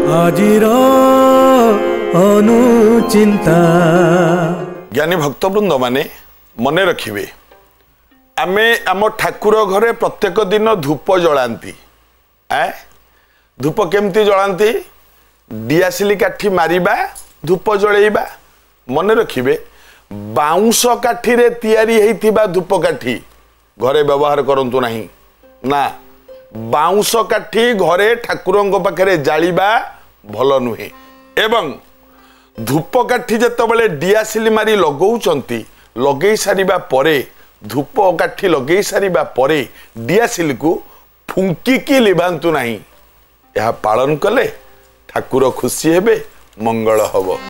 आजिर अनुचिंता। ज्ञानी भक्तवृंद माने मने रखिबे आमे आम ठाकुर घरे प्रत्येक दिन धूप जलांती। धूप केमती जलांती? दियासिली काठी मारिबा धूप जळेइबा। मने रखिबे बाउंस काठी रे तैयारी हेइथिबा धूप काठी घरे व्यवहार करंतु नाही ना। बाउंस काठी घरे ठाकुरंग पाखरे जालिबा भल नुहे। एवं धूप काठी जेतबेले दियासिली मारी लगौचंती लगेई सारिबा परे धूप काठी लगेई सारिबा परे दियासिली को फुंकिकी लिबांतु नाही। यह पालन कले ठाकुर खुशी हेबे, मंगल हब।